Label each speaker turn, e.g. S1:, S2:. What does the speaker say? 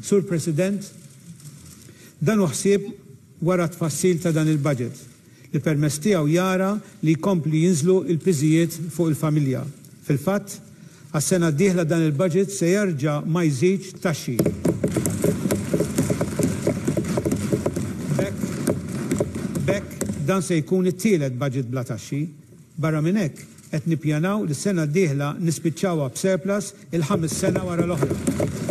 S1: Sur President, dan hu ħsieb wara tfassil ta' dan il-budget li permezz tiegħu jara li jkompli jinżlu l-piżijiet fuq il-familja. Fil-fatt, għas-sena d-dieħla dan il-budget se jerġa' ma jżidx taxxi. Bekk dan se jkun it-tielet budget bla taxxi. Barra minn hekk qed nippjanaw li s-sena d-dieħla nispiċċawha b'surplus il-5 sena wara l-oħra.